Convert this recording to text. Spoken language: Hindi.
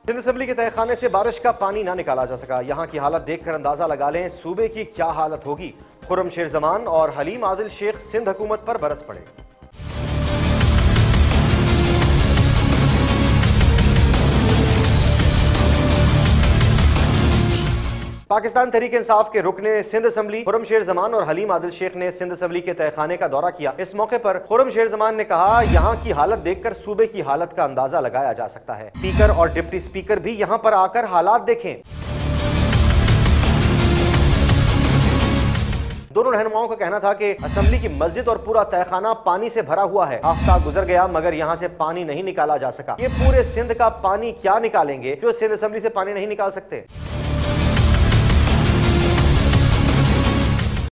सिंध असेंबली के तहखाने से बारिश का पानी ना निकाला जा सका। यहाँ की हालत देखकर अंदाजा लगा लें सूबे की क्या हालत होगी। खुर्रम शेर जमान और हलीम आदिल शेख सिंध हुकूमत पर बरस पड़े। पाकिस्तान तहरीक इंसाफ के रुकने सिंध असेंबली खुर्रम शेर जमान और हलीम आदिल शेख ने सिंध असेंबली के तहखाने का दौरा किया। इस मौके पर खुर्रम शेर जमान ने कहा, यहाँ की हालत देखकर सूबे की हालत का अंदाजा लगाया जा सकता है। स्पीकर और डिप्टी स्पीकर भी यहाँ पर आकर हालात देखें। दोनों रहनुमाओं का कहना था कि असेंबली की मस्जिद और पूरा तहखाना पानी से भरा हुआ है। हफ्ता गुजर गया मगर यहाँ से पानी नहीं निकाला जा सका। ये पूरे सिंध का पानी क्या निकालेंगे जो सिंध असेंबली से पानी नहीं निकाल सकते।